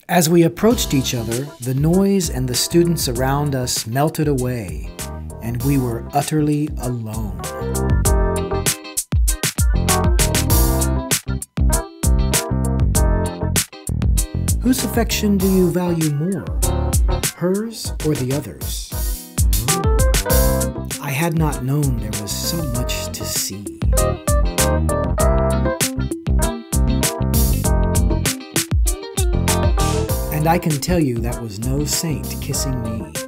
As we approached each other, the noise and the students around us melted away, and we were utterly alone. Whose affection do you value more, hers or the others? I had not known there was so much to see. And I can tell you that was no saint kissing me.